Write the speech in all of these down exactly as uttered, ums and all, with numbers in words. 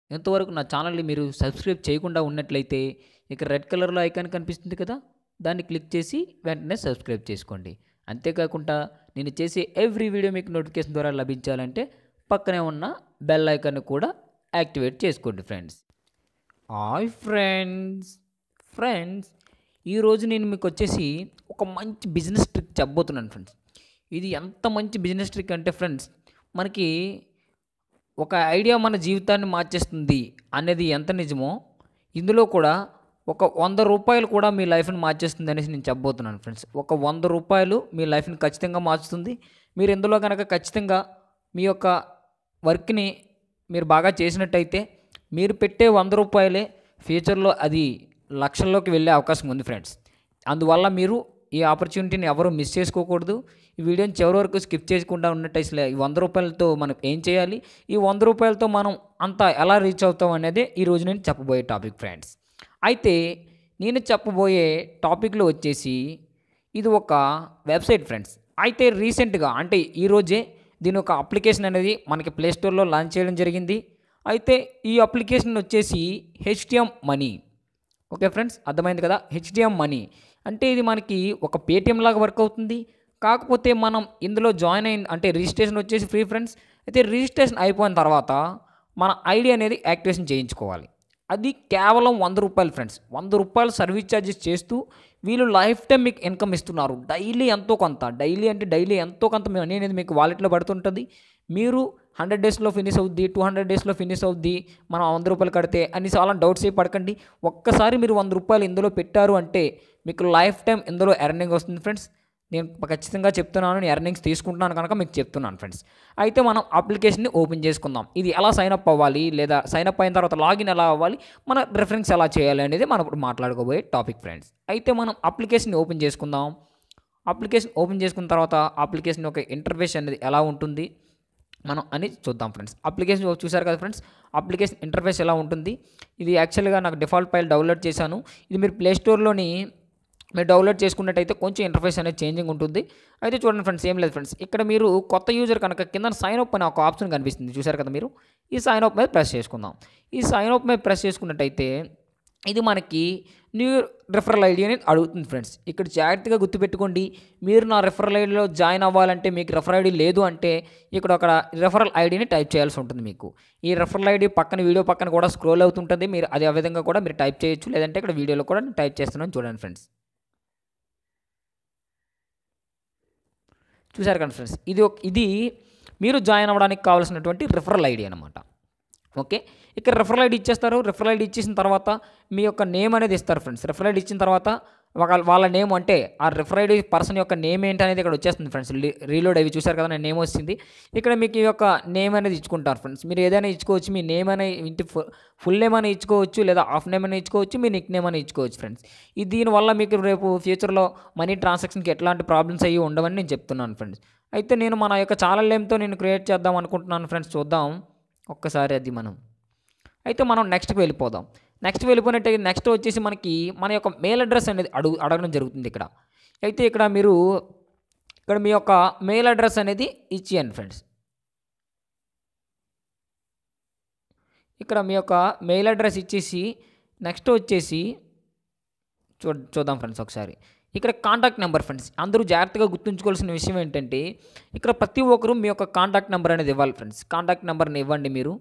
ఇంతవరకు నా ఛానల్ని మీరు సబ్స్క్రైబ్ చేయకుండా ఉన్నట్లయితే ఇక్కడ రెడ్ కలర్లో ఐకాన్ కనిపిస్తుంది కదా, దాన్ని క్లిక్ చేసి వెంటనే సబ్స్క్రైబ్ చేసుకోండి. అంతేకాకుండా నేను చేసే ఎవ్రీ వీడియో మీకు నోటిఫికేషన్ ద్వారా లభించాలంటే పక్కనే ఉన్న బెల్ ఐకాన్ని కూడా యాక్టివేట్ చేసుకోండి ఫ్రెండ్స్. హాయ్ ఫ్రెండ్స్ ఫ్రెండ్స్ ఈరోజు నేను మీకు వచ్చేసి ఒక మంచి బిజినెస్ ట్రిక్ చెప్పబోతున్నాను ఫ్రెండ్స్. ఇది ఎంత మంచి బిజినెస్ ట్రిక్ అంటే ఫ్రెండ్స్, మనకి ఒక ఐడియా మన జీవితాన్ని మార్చేస్తుంది అనేది ఎంత నిజమో, ఇందులో కూడా ఒక వంద రూపాయలు కూడా మీ లైఫ్ని మార్చేస్తుంది అనేసి నేను చెప్పబోతున్నాను ఫ్రెండ్స్. ఒక వంద రూపాయలు మీ లైఫ్ని ఖచ్చితంగా మార్చుతుంది. మీరు ఇందులో కనుక ఖచ్చితంగా మీ యొక్క వర్క్ని మీరు బాగా చేసినట్టయితే మీరు పెట్టే వంద రూపాయలే ఫ్యూచర్లో అది లక్షల్లోకి వెళ్ళే అవకాశం ఉంది ఫ్రెండ్స్. అందువల్ల మీరు ఈ ఆపర్చునిటీని ఎవరు మిస్ చేసుకోకూడదు. ఈ వీడియోని చివరి వరకు స్కిప్ చేయకుండా ఉన్నట్టయితే ఈ వంద రూపాయలతో మనం ఏం చేయాలి, ఈ వంద రూపాయలతో మనం అంతా ఎలా రీచ్ అవుతాం అనేది ఈరోజు నేను చెప్పబోయే టాపిక్ ఫ్రెండ్స్. అయితే నేను చెప్పబోయే టాపిక్లో వచ్చేసి ఇది ఒక వెబ్సైట్ ఫ్రెండ్స్. అయితే రీసెంట్గా అంటే ఈరోజే దీని ఒక అప్లికేషన్ అనేది మనకి ప్లేస్టోర్లో లాంచ్ చేయడం జరిగింది. అయితే ఈ అప్లికేషన్ వచ్చేసి హెచ్టిఎం మనీ. ఓకే ఫ్రెండ్స్, అర్థమైంది కదా. హెచ్టిఎం మనీ అంటే ఇది మనకి ఒక పేటిఎం లాగా వర్క్ అవుతుంది. కాకపోతే మనం ఇందులో జాయిన్ అయిన అంటే రిజిస్ట్రేషన్ వచ్చేసి ఫ్రీ ఫ్రెండ్స్. అయితే రిజిస్ట్రేషన్ అయిపోయిన తర్వాత మన ఐడి అనేది యాక్టివేషన్ చేయించుకోవాలి. అది కేవలం వంద రూపాయలు ఫ్రెండ్స్. వంద రూపాయలు సర్వీస్ ఛార్జెస్ చేస్తూ వీళ్ళు లైఫ్ టైం మీకు ఇన్కమ్ ఇస్తున్నారు. డైలీ ఎంతో కొంత, డైలీ అంటే డైలీ ఎంతో కొంత మనీ అనేది మీకు వాలెట్లో పడుతుంటుంది. మీరు హండ్రెడ్ డేస్లో ఫినిష్ అవుద్ది, టూ హండ్రెడ్ డేస్లో ఫినిష్ అవుద్ది, మనం వంద రూపాయలు కడితే అన్ని చాలా డౌట్స్ ఏ పడకండి. ఒక్కసారి మీరు వంద రూపాయలు ఇందులో పెట్టారు అంటే మీకు లైఫ్ టైం ఇందులో ఎర్నింగ్ వస్తుంది ఫ్రెండ్స్. నేను ఖచ్చితంగా చెప్తున్నాను, నేను ఎర్నింగ్స్ తీసుకుంటున్నాను కనుక మీకు చెప్తున్నాను ఫ్రెండ్స్. అయితే మనం అప్లికేషన్ని ఓపెన్ చేసుకుందాం. ఇది ఎలా సైన్అప్ అవ్వాలి, లేదా సైన్అప్ అయిన తర్వాత లాగిన్ ఎలా అవ్వాలి, మన రిఫరెన్స్ ఎలా చేయాలి అనేది మనం ఇప్పుడు మాట్లాడుకోబోయే టాపిక్ ఫ్రెండ్స్. అయితే మనం అప్లికేషన్ ఓపెన్ చేసుకుందాం. అప్లికేషన్ ఓపెన్ చేసుకున్న తర్వాత అప్లికేషన్ యొక్క ఇంటర్ఫేస్ అనేది ఎలా ఉంటుంది మనం అని చూద్దాం ఫ్రెండ్స్. అప్లికేషన్ చూసారు కదా ఫ్రెండ్స్, అప్లికేషన్ ఇంటర్ఫేస్ ఎలా ఉంటుంది. ఇది యాక్చువల్గా నాకు డిఫాల్ట్ ఫైల్ డౌన్లోడ్ చేశాను. ఇది మీరు ప్లేస్టోర్లోని మీరు డౌన్లోడ్ చేసుకున్నట్టయితే కొంచెం ఇంటర్ఫేస్ అనేది చేంజింగ్ ఉంటుంది. అయితే చూడండి ఫ్రెండ్స్, ఏం లేదు ఫ్రెండ్స్, ఇక్కడ మీరు కొత్త యూజర్ కనుక కింద సైన్ అప్ అనే ఒక ఆప్షన్ కనిపిస్తుంది చూసారు కదా మీరు. ఈ సైన్ అప్ మీద ప్రెస్ చేసుకుందాం. ఈ సైన్ అప్ మీద ప్రెస్ చేసుకున్నట్టయితే ఇది మనకి న్యూ రిఫరల్ ఐడి అనేది అడుగుతుంది ఫ్రెండ్స్. ఇక్కడ జాగ్రత్తగా గుర్తుపెట్టుకోండి, మీరు నా రిఫరల్ ఐడిలో జాయిన్ అవ్వాలంటే మీకు రిఫరల్ ఐడి లేదు అంటే ఇక్కడ ఒక రిఫరల్ ఐడిని టైప్ చేయాల్సి ఉంటుంది. మీకు ఈ రిఫరల్ ఐడి పక్కన వీడియో పక్కన కూడా స్క్రోల్ అవుతుంటుంది. మీరు అదే విధంగా కూడా మీరు టైప్ చేయొచ్చు, లేదంటే ఇక్కడ వీడియోలో కూడా నేను టైప్ చేస్తున్నాను చూడండి ఫ్రెండ్స్. చూసారు కదా ఫ్రెండ్స్, ఇది ఇది మీరు జాయిన్ అవ్వడానికి కావాల్సినటువంటి రిఫరల్ ఐడి అనమాట. ఓకే, ఇక్కడ రిఫరల్ ఐడి ఇచ్చేస్తారు. రిఫరల్ ఐడి ఇచ్చేసిన తర్వాత మీ యొక్క నేమ్ అనేది ఇస్తారు ఫ్రెండ్స్. రిఫరల్ ఐడి ఇచ్చిన తర్వాత ఒక వాళ్ళ నేమ్ అంటే ఆ రిఫరల్ ఐడి పర్సన్ యొక్క నేమ్ ఏంటి అనేది ఇక్కడ వచ్చేస్తుంది ఫ్రెండ్స్. రీలోడ్ అవి చూసారు కదా, నేను నేమ్ వచ్చింది. ఇక్కడ మీకు ఈ యొక్క నేమ్ అనేది ఇచ్చుకుంటారు ఫ్రెండ్స్. మీరు ఏదైనా ఇచ్చుకోవచ్చు, మీ నేమ్ అనే ఇంటి ఫుల్ నేమ్ అని ఇచ్చుకోవచ్చు, లేదా హాఫ్ నేమ్ అని ఇచ్చుకోవచ్చు, మీ నిక్ నేమ్ అని ఇచ్చుకోవచ్చు ఫ్రెండ్స్. ఇది దీనివల్ల మీకు రేపు ఫ్యూచర్లో మనీ ట్రాన్సాక్షన్కి ఎట్లాంటి ప్రాబ్లమ్స్ అయ్యి ఉండవని నేను చెప్తున్నాను ఫ్రెండ్స్. అయితే నేను మన యొక్క ఛానల్ నేమ్తో నేను క్రియేట్ చేద్దాం అనుకుంటున్నాను ఫ్రెండ్స్. చూద్దాం ఒక్కసారి అది మనం. అయితే మనం నెక్స్ట్కి వెళ్ళిపోదాం. నెక్స్ట్ వెళ్ళిపోయినట్టు నెక్స్ట్ వచ్చేసి మనకి మన యొక్క మెయిల్ అడ్రస్ అనేది అడుగు అడగడం జరుగుతుంది ఇక్కడ. అయితే ఇక్కడ మీరు ఇక్కడ మీ యొక్క మెయిల్ అడ్రస్ అనేది ఇచ్చేయండి ఫ్రెండ్స్. ఇక్కడ మీ యొక్క మెయిల్ అడ్రస్ ఇచ్చేసి నెక్స్ట్ వచ్చేసి చూ చూద్దాం ఫ్రెండ్స్ ఒకసారి. ఇక్కడ కాంటాక్ట్ నెంబర్ ఫ్రెండ్స్, అందరూ జాగ్రత్తగా గుర్తుంచుకోవాల్సిన విషయం ఏంటంటే ఇక్కడ ప్రతి ఒక్కరు మీ యొక్క కాంటాక్ట్ నెంబర్ అనేది ఇవ్వాలి ఫ్రెండ్స్. కాంటాక్ట్ నెంబర్ని ఇవ్వండి మీరు.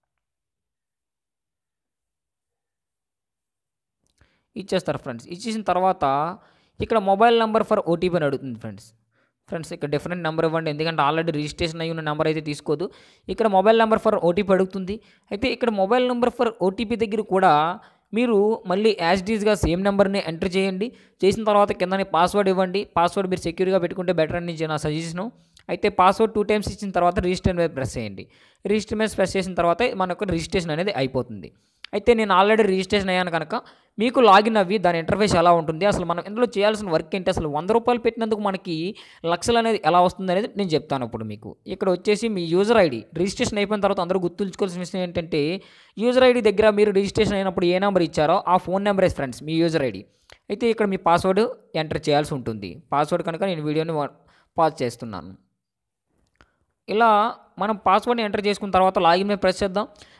ఇచ్చేస్తారు ఫ్రెండ్స్. ఇచ్చేసిన తర్వాత ఇక్కడ మొబైల్ నెంబర్ ఫర్ ఓటీపీ అని అడుగుతుంది ఫ్రెండ్స్. ఫ్రెండ్స్ ఇక్కడ డిఫరెంట్ నెంబర్ ఇవ్వండి, ఎందుకంటే ఆల్రెడీ రిజిస్ట్రేషన్ అయ్యి ఉన్న నెంబర్ అయితే తీసుకోదు. ఇక్కడ మొబైల్ నెంబర్ ఫర్ ఓటీపీ అడుగుతుంది. అయితే ఇక్కడ మొబైల్ నెంబర్ ఫర్ ఓటీపీ దగ్గర కూడా మీరు మళ్ళీ యాజ్ డీజ్గా సేమ్ నెంబర్ని ఎంటర్ చేయండి. చేసిన తర్వాత కిందనే పాస్వర్డ్ ఇవ్వండి. పాస్వర్డ్ మీరు సెక్యూర్గా పెట్టుకుంటే బెటర్ అని నా సజెషను. అయితే పాస్వర్డ్ టూ టైమ్స్ ఇచ్చిన తర్వాత రిజిస్టర్ మీద ప్రెస్ చేయండి. రిజిస్టర్ మీద ప్రెస్ చేసిన తర్వాత మనకు రిజిస్ట్రేషన్ అనేది అయిపోతుంది. అయితే నేను ఆల్రెడీ రిజిస్ట్రేషన్ అయ్యాను కనుక మీకు లాగిన్ అవ్వి దాని ఇంటర్ఫేస్ ఎలా ఉంటుంది, అసలు మనం ఇందులో చేయాల్సిన వర్క్ ఏంటి, అసలు వంద రూపాయలు పెట్టినందుకు మనకి లక్షలు అనేది ఎలా వస్తుంది అనేది నేను చెప్తాను ఇప్పుడు మీకు. ఇక్కడ వచ్చేసి మీ యూజర్ ఐడి రిజిస్ట్రేషన్ అయిపోయిన తర్వాత అందరూ గుర్తుంచుకోవాల్సిన విషయం ఏంటంటే యూజర్ ఐడి దగ్గర మీరు రిజిస్ట్రేషన్ అయినప్పుడు ఏ నెంబర్ ఇచ్చారో ఆ ఫోన్ నెంబరే ఫ్రెండ్స్ మీ యూజర్ ఐడి. అయితే ఇక్కడ మీ పాస్వర్డ్ ఎంటర్ చేయాల్సి ఉంటుంది. పాస్వర్డ్ కనుక నేను వీడియోని పాజ్ చేస్తున్నాను. ఇలా మనం పాస్వర్డ్ని ఎంటర్ చేసుకున్న తర్వాత లాగిన్ మీద ప్రెస్ చేద్దాం.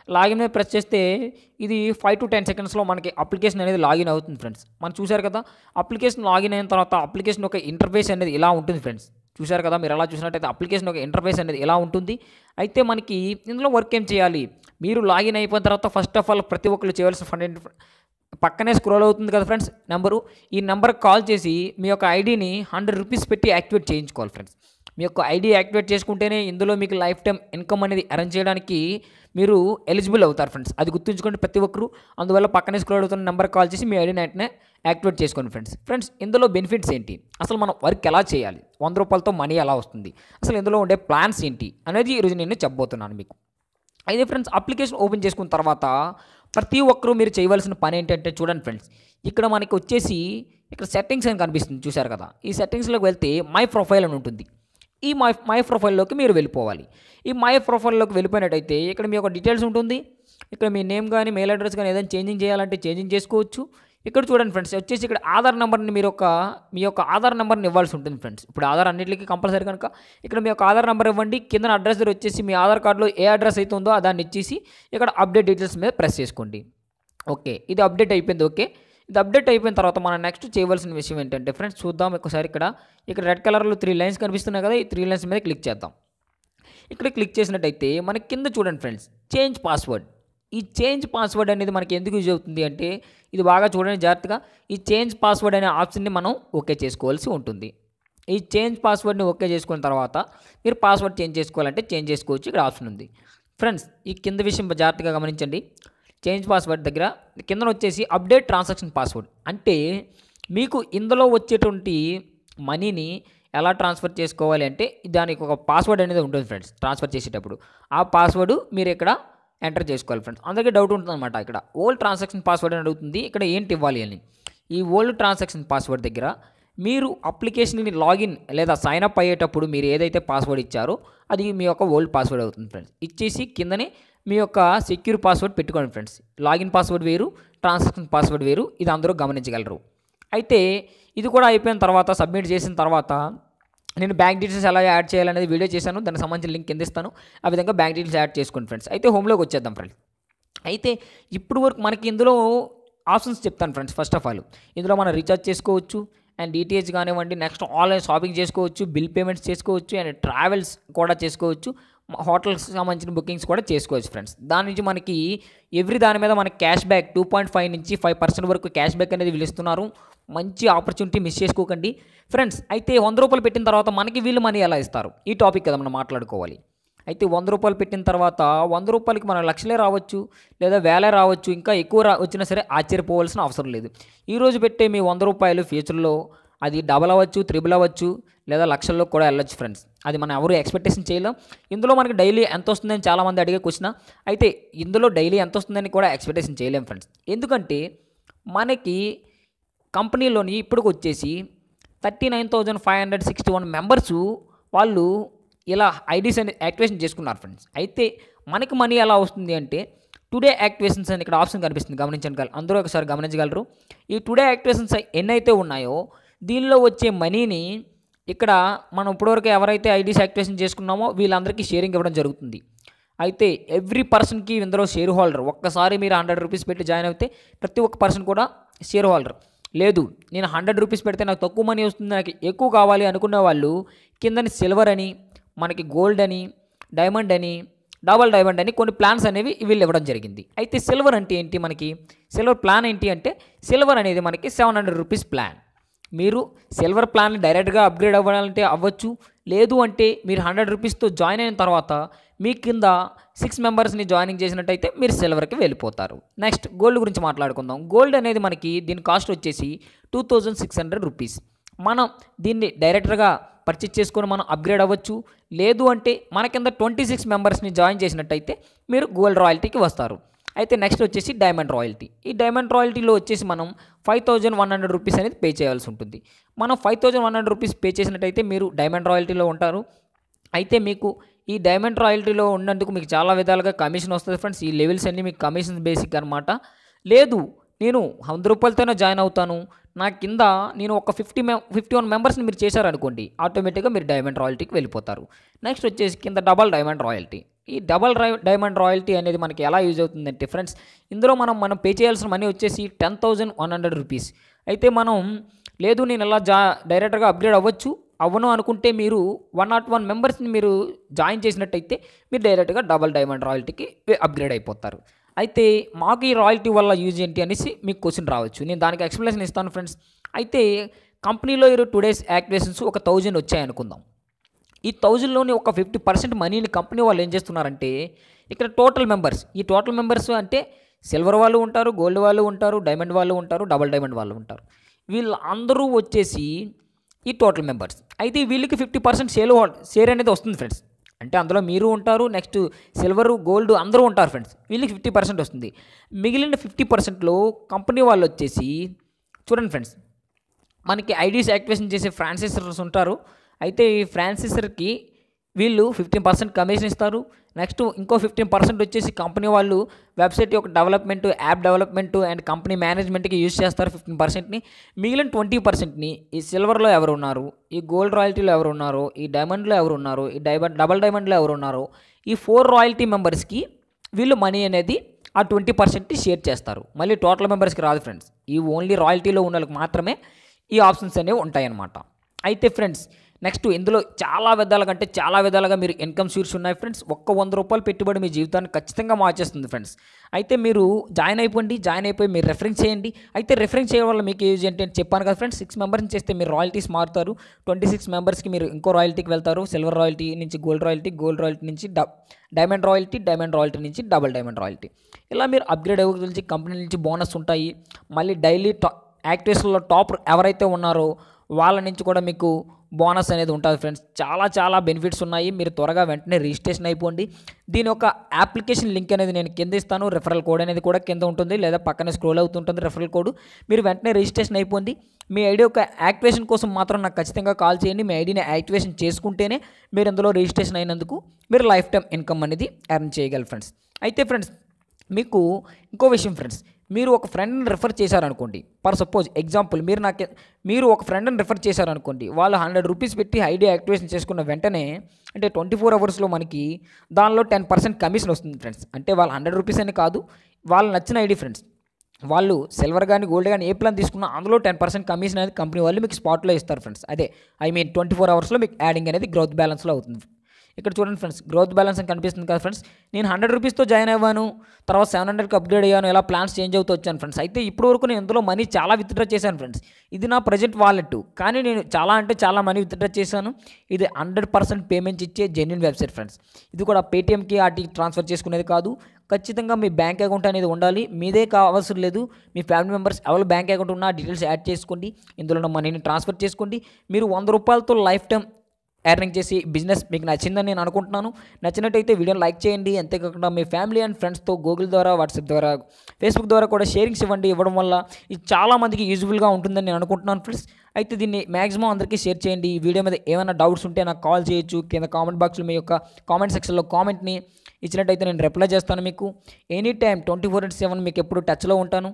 లాగిన్ మీద ప్రెస్ చేస్తే ఇది ఫైవ్ టు టెన్ సెకండ్స్లో మనకి అప్లికేషన్ అనేది లాగిన్ అవుతుంది ఫ్రెండ్స్. మనం చూశారు కదా, అప్లికేషన్ లాగిన్ అయిన తర్వాత అప్లికేషన్ ఒక ఇంటర్ఫేస్ అనేది ఇలా ఉంటుంది ఫ్రెండ్స్. చూశారు కదా, మీరు అలా చూసినట్టయితే అప్లికేషన్ ఒక ఇంటర్ఫేస్ అనేది ఎలా ఉంటుంది. అయితే మనకి ఇందులో వర్క్ ఏం చేయాలి, మీరు లాగిన్ అయిపోయిన తర్వాత ఫస్ట్ ఆఫ్ ఆల్ ప్రతి ఒక్కరు చేయవలసిన ఫండ్ పక్కనే స్క్రోల్ అవుతుంది కదా ఫ్రెండ్స్ నెంబరు, ఈ నెంబర్కి కాల్ చేసి మీ యొక్క ఐడిని హండ్రెడ్ రూపీస్ పెట్టి యాక్టివేట్ చేయించుకోవాలి ఫ్రెండ్స్. మీ యొక్క ఐడి యాక్టివేట్ చేసుకుంటేనే ఇందులో మీకు లైఫ్ టైం ఇన్కమ్ అనేది అరేంజ్ చేయడానికి మీరు ఎలిజిబుల్ అవుతారు ఫ్రెండ్స్. అది గుర్తుంచుకోండి ప్రతి ఒక్కరు. అందువల్ల పక్కనే స్క్రోల్ అవుతున్న నెంబర్కి కాల్ చేసి మీ ఐడిని వెంటనే యాక్టివేట్ చేసుకోండి ఫ్రెండ్స్. ఫ్రెండ్స్ ఇందులో బెనిఫిట్స్ ఏంటి, అసలు మనం వర్క్ ఎలా చేయాలి, వంద రూపాయలతో మనీ ఎలా వస్తుంది, అసలు ఇందులో ఉండే ప్లాన్స్ ఏంటి అనేది ఈరోజు నేను చెప్పబోతున్నాను మీకు. అయితే ఫ్రెండ్స్ అప్లికేషన్ ఓపెన్ చేసుకున్న తర్వాత ప్రతి ఒక్కరూ మీరు చేయవలసిన పని ఏంటంటే చూడండి ఫ్రెండ్స్, ఇక్కడ మనకి వచ్చేసి ఇక్కడ సెట్టింగ్స్ అని కనిపిస్తుంది చూశారు కదా, ఈ సెట్టింగ్స్లోకి వెళ్తే మై ప్రొఫైల్ అని ఉంటుంది. ఈ మై మై ప్రొఫైల్లోకి మీరు వెళ్ళిపోవాలి. ఈ మై ప్రొఫైల్లోకి వెళ్ళిపోయినట్టయితే ఇక్కడ మీ యొక్క డీటెయిల్స్ ఉంటుంది. ఇక్కడ మీ నేమ్ కానీ మెయిల్ అడ్రస్ కానీ ఏదైనా చేంజింగ్ చేయాలంటే చేంజింగ్ చేసుకోవచ్చు. ఇక్కడ చూడండి ఫ్రెండ్స్ వచ్చేసి ఇక్కడ ఆధార్ నెంబర్ని మీరు ఒక మీ యొక్క ఆధార్ నెంబర్ని ఇవ్వాల్సి ఉంటుంది ఫ్రెండ్స్. ఇప్పుడు ఆధార్ అన్నింటికి కంపల్సరీ కనుక ఇక్కడ మీ యొక్క ఆధార్ నెంబర్ ఇవ్వండి. కింద అడ్రస్ దగ్గర వచ్చేసి మీ ఆధార్ కార్డులో ఏ అడ్రస్ అయితే ఉందో దాన్ని ఇచ్చేసి ఇక్కడ అప్డేట్ డీటెయిల్స్ మీద ప్రెస్ చేసుకోండి. ఓకే, ఇది అప్డేట్ అయిపోయింది. ఓకే, ఇది అప్డేట్ అయిపోయిన తర్వాత మనం నెక్స్ట్ చేయవలసిన విషయం ఏంటంటే ఫ్రెండ్స్ చూద్దాం ఒకసారి. ఇక్కడ ఇక్కడ రెడ్ కలర్లో త్రీ లైన్స్ కనిపిస్తున్నాయి కదా, ఈ త్రీ లైన్స్ మీద క్లిక్ చేద్దాం. ఇక్కడ క్లిక్ చేసినట్టయితే మనకి కింద చూడండి ఫ్రెండ్స్ చేంజ్ పాస్వర్డ్. ఈ చేంజ్ పాస్వర్డ్ అనేది మనకి ఎందుకు యూజ్ అవుతుంది అంటే ఇది బాగా చూడండి జాగ్రత్తగా. ఈ చేంజ్ పాస్వర్డ్ అనే ఆప్షన్ని మనం ఓకే చేసుకోవాల్సి ఉంటుంది. ఈ చేంజ్ పాస్వర్డ్ని ఓకే చేసుకున్న తర్వాత మీరు పాస్వర్డ్ చేంజ్ చేసుకోవాలంటే చేంజ్ చేసుకోవచ్చు. ఇక్కడ ఆప్షన్ ఉంది ఫ్రెండ్స్. ఈ కింద విషయం జాగ్రత్తగా గమనించండి. చేంజ్ పాస్వర్డ్ దగ్గర కింద వచ్చేసి అప్డేట్ ట్రాన్సాక్షన్ పాస్వర్డ్ అంటే మీకు ఇందులో వచ్చేటువంటి మనీని ఎలా ట్రాన్స్ఫర్ చేసుకోవాలి అంటే దానికి ఒక పాస్వర్డ్ అనేది ఉంటుంది ఫ్రెండ్స్. ట్రాన్స్ఫర్ చేసేటప్పుడు ఆ పాస్వర్డ్ మీరు ఇక్కడ ఎంటర్ చేసుకోవాలి ఫ్రెండ్స్. అందరికీ డౌట్ ఉంటుంది అనమాట, ఇక్కడ ఓల్డ్ ట్రాన్సాక్షన్ పాస్వర్డ్ అని అడుగుతుంది, ఇక్కడ ఏంటి ఇవ్వాలి అని. ఈ ఓల్డ్ ట్రాన్సాక్షన్ పాస్వర్డ్ దగ్గర మీరు అప్లికేషన్ని లాగిన్ లేదా సైన్అప్ అయ్యేటప్పుడు మీరు ఏదైతే పాస్వర్డ్ ఇచ్చారో అది మీ యొక్క ఓల్డ్ పాస్వర్డ్ అవుతుంది ఫ్రెండ్స్. ఇచ్చేసి కిందనే మీ యొక్క సెక్యూర్ పాస్వర్డ్ పెట్టుకోండి ఫ్రెండ్స్. లాగిన్ పాస్వర్డ్ వేరు, ట్రాన్సాక్షన్ పాస్వర్డ్ వేరు, ఇది అందరూ గమనించగలరు. అయితే ఇది కూడా అయిపోయిన తర్వాత సబ్మిట్ చేసిన తర్వాత నేను బ్యాంక్ డీటెయిల్స్ ఎలా యాడ్ చేయాలనేది వీడియో చేశాను, దానికి సంబంధించిన లింక్ కింద ఇస్తాను. ఆ విధంగా బ్యాంక్ డీటెయిల్స్ యాడ్ చేసుకోండి ఫ్రెండ్స్. అయితే హోమ్లోకి వచ్చేద్దాం ఫ్రెండ్స్. అయితే ఇప్పుడు వరకు మనకి ఇందులో ఆప్షన్స్ చెప్తాను ఫ్రెండ్స్. ఫస్ట్ ఆఫ్ ఆల్ ఇందులో మనం రీఛార్జ్ చేసుకోవచ్చు అండ్ డిటిహెచ్ కానివ్వండి, నెక్స్ట్ ఆన్లైన్ షాపింగ్ చేసుకోవచ్చు, బిల్ పేమెంట్స్ చేసుకోవచ్చు అండ్ ట్రావెల్స్ కూడా చేసుకోవచ్చు, హోటల్స్కి సంబంధించిన బుకింగ్స్ కూడా చేసుకోవచ్చు ఫ్రెండ్స్. దాని నుంచి మనకి ఎవ్రీ దాని మీద మనకి cash back two point five నుంచి ఫైవ్ పర్సెంట్ వరకు క్యాష్ బ్యాక్ అనేది వీళ్ళు ఇస్తున్నారు. మంచి ఆపర్చునిటీ మిస్ చేసుకోకండి ఫ్రెండ్స్. అయితే వంద రూపాయలు పెట్టిన తర్వాత మనకి వీళ్ళు మనీ ఎలా ఇస్తారు ఈ టాపిక్ కదా మనం మాట్లాడుకోవాలి. అయితే వంద రూపాయలు పెట్టిన తర్వాత వంద రూపాయలకి మన లక్షలే రావచ్చు లేదా వేలే రావచ్చు, ఇంకా ఎక్కువ రా వచ్చినా సరే ఆశ్చర్యపోవాల్సిన అవసరం లేదు. ఈరోజు పెట్టే మీ వంద రూపాయలు ఫ్యూచర్లో అది డబల్ అవ్వచ్చు, త్రిబుల్ అవ్వచ్చు లేదా లక్షల్లో కూడా వెళ్ళొచ్చు ఫ్రెండ్స్. అది మనం ఎవరు ఎక్స్పెక్టేషన్ చేయలేం. ఇందులో మనకి డైలీ ఎంత వస్తుందని చాలామంది అడిగే క్వశ్చన్. అయితే ఇందులో డైలీ ఎంత వస్తుందని కూడా ఎక్స్పెక్టేషన్ చేయలేం ఫ్రెండ్స్. ఎందుకంటే మనకి కంపెనీలోని ఇప్పటికి వచ్చేసి thirty nine thousand five hundred sixty one members వాళ్ళు ఇలా ఐడీస్ అని యాక్టివేషన్ చేసుకున్నారు ఫ్రెండ్స్. అయితే మనకి మనీ ఎలా వస్తుంది అంటే టుడే యాక్టివేషన్స్ అని ఇక్కడ ఆప్షన్ కనిపిస్తుంది, గమనించండి. అందరూ ఒకసారి గమనించగలరు. ఈ టుడే యాక్టివేషన్స్ ఎన్ని అయితే ఉన్నాయో దీనిలో వచ్చే మనీని ఇక్కడ మనం ఇప్పటివరకు ఎవరైతే ఐడీస్ యాక్టివేషన్ చేసుకున్నామో వీళ్ళందరికీ షేరింగ్ ఇవ్వడం జరుగుతుంది. అయితే ఎవ్రీ పర్సన్కి ఇందులో షేర్ హోల్డర్. ఒక్కసారి మీరు హండ్రెడ్ రూపీస్ పెట్టి జాయిన్ అయితే ప్రతి ఒక్క పర్సన్ కూడా షేర్ హోల్డర్. లేదు నేను హండ్రెడ్ రూపీస్ పెడితే నాకు తక్కువ మనీ వస్తుంది, నాకు ఎక్కువ కావాలి అనుకునే వాళ్ళు కిందని సిల్వర్ అని, మనకి గోల్డ్ అని, డైమండ్ అని, డబల్ డైమండ్ అని కొన్ని ప్లాన్స్ అనేవి వీళ్ళు ఇవ్వడం జరిగింది. అయితే సిల్వర్ అంటే ఏంటి, మనకి సిల్వర్ ప్లాన్ ఏంటి అంటే సిల్వర్ అనేది మనకి సెవెన్ హండ్రెడ్ రూపీస్ ప్లాన్. మీరు సిల్వర్ ప్లాన్ డైరెక్ట్గా అప్గ్రేడ్ అవ్వాలంటే అవ్వచ్చు, లేదు అంటే మీరు హండ్రెడ్ రూపీస్తో జాయిన్ అయిన తర్వాత మీ కింద సిక్స్ మెంబర్స్ని జాయినింగ్ చేసినట్టయితే మీరు సిల్వర్కి వెళ్ళిపోతారు. నెక్స్ట్ గోల్డ్ గురించి మాట్లాడుకుందాం. గోల్డ్ అనేది మనకి దీని కాస్ట్ వచ్చేసి two thousand six hundred rupees. మనం దీన్ని డైరెక్ట్గా పర్చేజ్ చేసుకొని మనం అప్గ్రేడ్ అవ్వచ్చు, లేదు అంటే మన కింద ట్వంటీ సిక్స్ మెంబర్స్ని జాయిన్ చేసినట్టయితే మీరు గోల్డ్ రాయల్టీకి వస్తారు. అయితే నెక్స్ట్ వచ్చేసి డైమండ్ రాయల్టీ. ఈ డైమండ్ రాయల్టీలో వచ్చేసి మనం five thousand one hundred rupees అనేది పే చేయాల్సి ఉంటుంది. మనం five thousand one hundred rupees pay చేసినట్టయితే మీరు డైమండ్ రాయల్టీలో ఉంటారు. అయితే మీకు ఈ డైమండ్ రాయల్టీలో ఉన్నందుకు మీకు చాలా విధాలుగా కమిషన్ వస్తుంది ఫ్రెండ్స్. ఈ లెవెల్స్ అన్నీ మీకు కమిషన్ బేసిక్ అనమాట. లేదు నేను వంద రూపాయలతోనే జాయిన్ అవుతాను, నా కింద నేను ఒక ఫిఫ్టీ మె ఫిఫ్టీ వన్ మెంబర్స్ని మీరు చేశారనుకోండి, ఆటోమేటిక్గా మీరు డైమండ్ రాయల్టీకి వెళ్ళిపోతారు. నెక్స్ట్ వచ్చేసి కింద డబల్ డైమండ్ రాయల్టీ. ఈ డబల్ రై డైమండ్ రాయల్టీ అనేది మనకి ఎలా యూజ్ అవుతుందంటే ఫ్రెండ్స్, ఇందులో మనం మనం పే చేయాల్సిన మనీ వచ్చేసి ten thousand one hundred rupees. అయితే మనం లేదు నేను ఇలా జా డైరెక్ట్గా అప్గ్రేడ్ అవ్వచ్చు అవ్వను అనుకుంటే మీరు వన్ నాట్ వన్ మెంబర్స్ని మీరు జాయిన్ చేసినట్టయితే మీరు డైరెక్ట్గా డబల్ డైమండ్ రాయల్టీకి అప్గ్రేడ్ అయిపోతారు. అయితే మాకు ఈ రాయల్టీ వల్ల యూజ్ ఏంటి అనేసి మీకు క్వశ్చన్ రావచ్చు. నేను దానికి ఎక్స్ప్లెనేషన్ ఇస్తాను ఫ్రెండ్స్. అయితే కంపెనీలో ఈ టూ డేస్ యాక్టివేషన్స్ ఒక థౌజండ్ వచ్చాయనుకుందాం. ఈ థౌజండ్లోని ఒక ఫిఫ్టీ పర్సెంట్ మనీని కంపెనీ వాళ్ళు ఏం చేస్తున్నారంటే, ఇక్కడ టోటల్ మెంబర్స్, ఈ టోటల్ మెంబర్స్ అంటే సిల్వర్ వాళ్ళు ఉంటారు, గోల్డ్ వాళ్ళు ఉంటారు, డైమండ్ వాళ్ళు ఉంటారు, డబల్ డైమండ్ వాళ్ళు ఉంటారు. వీళ్ళందరూ వచ్చేసి ఈ టోటల్ మెంబర్స్. అయితే వీళ్ళకి ఫిఫ్టీ పర్సెంట్ సేల్ షేర్ అనేది వస్తుంది ఫ్రెండ్స్. అంటే అందులో మీరు ఉంటారు, నెక్స్ట్ సిల్వరు గోల్డ్ అందరూ ఉంటారు ఫ్రెండ్స్. వీళ్ళకి ఫిఫ్టీ పర్సెంట్ వస్తుంది. మిగిలిన ఫిఫ్టీ పర్సెంట్లో కంపెనీ వాళ్ళు వచ్చేసి చూడండి ఫ్రెండ్స్, మనకి ఐడీస్ యాక్టివేషన్ చేసే ఫ్రాన్సైజర్స్ ఉంటారు. అయితే ఈ ఫ్రాన్సైజర్కి వీళ్ళు ఫిఫ్టీన్ పర్సెంట్ కమిషన్ ఇస్తారు. నెక్స్ట్ ఇంకో ఫిఫ్టీన్ పర్సెంట్ వచ్చేసి కంపెనీ వాళ్ళు వెబ్సైట్ యొక్క development, app development and company మేనేజ్మెంట్కి యూజ్ చేస్తారు ఫిఫ్టీన్ పర్సెంట్ని. మిగిలిన ట్వంటీ పర్సెంట్ని ఈ సిల్వర్లో ఎవరు ఉన్నారు, ఈ గోల్డ్ రాయల్టీలో ఎవరు ఉన్నారు, ఈ డైమండ్లో ఎవరు ఉన్నారు, ఈ డైమండ్ డబల్ డైమండ్లో ఎవరు ఉన్నారు, ఈ ఫోర్ రాయల్టీ మెంబర్స్కి వీళ్ళు మనీ అనేది ఆ ట్వంటీ పర్సెంట్ షేర్ చేస్తారు. మళ్ళీ టోటల్ మెంబర్స్కి రాదు ఫ్రెండ్స్. ఈ ఓన్లీ రాయల్టీలో ఉన్న వాళ్ళకి మాత్రమే ఈ ఆప్షన్స్ అనేవి ఉంటాయన్నమాట. అయితే ఫ్రెండ్స్ నెక్స్ట్ ఇందులో చాలా విధాలుగా కంటే చాలా విధాలుగా మీరు ఇన్కమ్ సోర్స్ ఉన్నాయి ఫ్రెండ్స్. ఒక్క వంద రూపాయలు పెట్టుబడి మీ జీవితాన్ని ఖచ్చితంగా మార్చేస్తుంది ఫ్రెండ్స్. అయితే మీరు జాయిన్ అయిపోండి, జాయిన్ అయిపోయి మీరు రెఫరెన్స్ చేయండి. అయితే రెఫరెన్స్ చేయడం వల్ల మీకు యూజ్ ఏంటి అని చెప్పాను కదా ఫ్రెండ్స్. సిక్స్ మెంబర్స్ని చేస్తే మీరు రాయల్టీస్ మారుతారు. ట్వంటీ సిక్స్ మెంబర్స్కి మీరు ఇంకో రాయల్టీకి వెళ్తారు. సిల్వర్ రాయల్టీ నుంచి గోల్డ్ రాయల్టీ, గోల్డ్ రాయల్టీ నుంచి డైమండ్ రాయల్టీ, డైమండ్ రాయల్టీ నుంచి డబల్ డైమండ్ రాయల్టీ. ఇలా మీరు అప్గ్రేడ్ అవ్వగలిసి కంపెనీ నుంచి బోనస్ ఉంటాయి. మళ్ళీ డైలీ టా యాక్టివేషన్లో టాప్ ఎవరైతే ఉన్నారో వాళ్ళ నుంచి కూడా మీకు బోనస్ అనేది ఉంటుంది ఫ్రెండ్స్. చాలా చాలా బెనిఫిట్స్ ఉన్నాయి. మీరు త్వరగా వెంటనే రిజిస్ట్రేషన్ అయిపోండి. దీని యొక్క అప్లికేషన్ లింక్ అనేది నేను కింద ఇస్తాను. రెఫరల్ కోడ్ అనేది కూడా కింద ఉంటుంది, లేదా పక్కనే స్క్రోల్ అవుతుంటుంది రెఫరల్ కోడ్. మీరు వెంటనే రిజిస్ట్రేషన్ అయిపోండి. మీ ఐడి యొక్క యాక్టివేషన్ కోసం మాత్రం నాకు ఖచ్చితంగా కాల్ చేయండి. మీ ఐడిని యాక్టివేషన్ చేసుకుంటేనే మీరు ఇందులో రిజిస్ట్రేషన్ అయినందుకు మీరు లైఫ్ టైం ఇన్కమ్ అనేది ఎర్న్ చేయగలరు ఫ్రెండ్స్. అయితే ఫ్రెండ్స్ మీకు ఇంకో విషయం ఫ్రెండ్స్, మీరు ఒక ఫ్రెండ్ని రిఫర్ చేశారనుకోండి, ఫర్ సపోజ్ ఎగ్జాంపుల్ మీరు నాకు మీరు ఒక ఫ్రెండ్ని రిఫర్ చేశారనుకోండి, వాళ్ళు హండ్రెడ్ రూపీస్ పెట్టి ఐడి యాక్టివేషన్ చేసుకున్న వెంటనే అంటే ట్వంటీ ఫోర్ అవర్స్లో మనకి దానిలో టెన్ పర్సెంట్ కమిషన్ వస్తుంది ఫ్రెండ్స్. అంటే వాళ్ళు హండ్రెడ్ రూపీస్ అని కాదు, వాళ్ళు నచ్చిన ఐడి ఫ్రెండ్స్, వాళ్ళు సిల్వర్ కానీ గోల్డ్ కానీ ఏ ప్లాన్ తీసుకున్నా అందులో టెన్ పర్సెంట్ కమిషన్ అనేది కంపెనీ వాళ్ళు మీకు స్పాట్లో ఇస్తారు ఫ్రెండ్స్. అదే ఐ మీన్ ట్వంటీ ఫోర్ అవర్స్లో మీకు యాడింగ్ అనేది గ్రోత్ బ్యాలెన్స్లో అవుతుంది. ఇక్కడ చూడండి ఫ్రెండ్స్, గ్రోత్ బ్యాలెన్స్ అని కనిపిస్తుంది కదా ఫ్రెండ్స్. నేను హండ్రెడ్ రూపీస్తో జాయిన్ అయ్యాను, తర్వాత సెవెన్ హండ్రెడ్కి అప్గ్రేడ్ అయ్యాను, ఇలా ప్లాన్స్ చేంజ్ అవుతూ వచ్చాను ఫ్రెండ్స్. అయితే ఇప్పుడు వరకు నేను ఇందులో మనీ చాలా విత్డ్రా చేశాను ఫ్రెండ్స్. ఇది నా ప్రజెంట్ వాలెట్, కానీ నేను చాలా అంటే చాలా మనీ విత్డ్రా చేశాను. ఇది హండ్రెడ్ పర్సెంట్ పేమెంట్స్ ఇచ్చే జెన్యున్ వెబ్సైట్ ఫ్రెండ్స్. ఇది కూడా పేటీఎంకి ఆర్టీకి ట్రాన్స్ఫర్ చేసుకునేది కాదు. ఖచ్చితంగా మీ బ్యాంక్ అకౌంట్ అనేది ఉండాలి. మీదే కావాల్సిన లేదు, మీ ఫ్యామిలీ మెంబర్స్ ఎవరు బ్యాంక్ అకౌంట్ ఉన్నా డీటెయిల్స్ యాడ్ చేసుకోండి, ఇందులో ఉన్న మనీని ట్రాన్స్ఫర్ చేసుకోండి. మీరు వంద రూపాయలతో లైఫ్ టైం ఎర్నింగ్ చేసి బిజినెస్ మీకు నచ్చిందని నేను అనుకుంటున్నాను. నచ్చినట్టయితే వీడియోని లైక్ చేయండి. అంతేకాకుండా మీ ఫ్యామిలీ అండ్ ఫ్రెండ్స్తో గూగుల్ ద్వారా, వాట్సాప్ ద్వారా, ఫేస్బుక్ ద్వారా కూడా షేరింగ్స్ ఇవ్వండి. ఇవ్వడం వల్ల ఇది చాలామందికి యూజ్ఫుల్గా ఉంటుందని నేను అనుకుంటున్నాను ఫ్రెండ్స్. అయితే దీన్ని మ్యాక్సిమం అందరికీ షేర్ చేయండి. ఈ వీడియో మీద ఏమైనా డౌట్స్ ఉంటే నాకు కాల్ చేయొచ్చు. కింద కామెంట్ బాక్స్లో మీ యొక్క కామెంట్ సెక్షన్లో కామెంట్ని ఇచ్చినట్టయితే నేను రిప్లై చేస్తాను. మీకు any time twenty four into seven మీకు ఎప్పుడు టచ్లో ఉంటాను.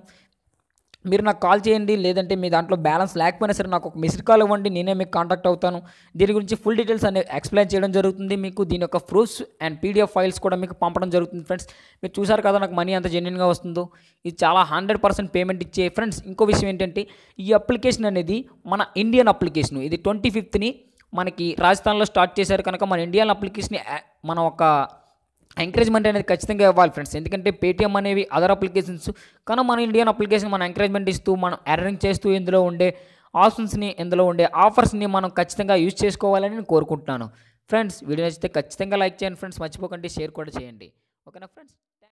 మీరు నాకు కాల్ చేయండి, లేదంటే మీ దాంట్లో బ్యాలెన్స్ లేకపోయినా సరే నాకు ఒక మిస్డ్ కాల్ ఇవ్వండి, నేనే మీకు కాంటాక్ట్ అవుతాను. దీని గురించి ఫుల్ డీటెయిల్స్ అనేవి ఎక్స్ప్లెయిన్ చేయడం జరుగుతుంది. మీకు దీని యొక్క ప్రూఫ్స్ అండ్ పీడిఎఫ్ ఫైల్స్ కూడా మీకు పంపడం జరుగుతుంది ఫ్రెండ్స్. మీరు చూసారు కదా నాకు మనీ అంత జెన్యున్గా వస్తుందో. ఇది చాలా హండ్రెడ్ పర్సెంట్ పేమెంట్ ఇచ్చే ఫ్రెండ్స్. ఇంకో విషయం ఏంటంటే ఈ అప్లికేషన్ అనేది మన ఇండియన్ అప్లికేషన్. ఇది ట్వంటీ ఫిఫ్త్ని మనకి రాజస్థాన్లో స్టార్ట్ చేశారు కనుక మన ఇండియన్ అప్లికేషన్ మనం ఒక ఎంకరేజ్మెంట్ అనేది ఖచ్చితంగా ఇవ్వాలి ఫ్రెండ్స్. ఎందుకంటే పేటీఎం అనేవి అదర్ అప్లికేషన్స్, కానీ మన ఇండియన్ అప్లికేషన్ మనం ఎంకరేజ్మెంట్ ఇస్తూ మనం ఎర్నింగ్ చేస్తూ ఇందులో ఉండే ఆప్షన్స్ని, ఇందులో ఉండే ఆఫర్స్ని మనం ఖచ్చితంగా యూజ్ చేసుకోవాలని నేను కోరుకుంటున్నాను ఫ్రెండ్స్. వీడియో నచ్చితే ఖచ్చితంగా లైక్ చేయండి ఫ్రెండ్స్, మర్చిపోకండి షేర్ కూడా చేయండి. ఓకేనా ఫ్రెండ్స్.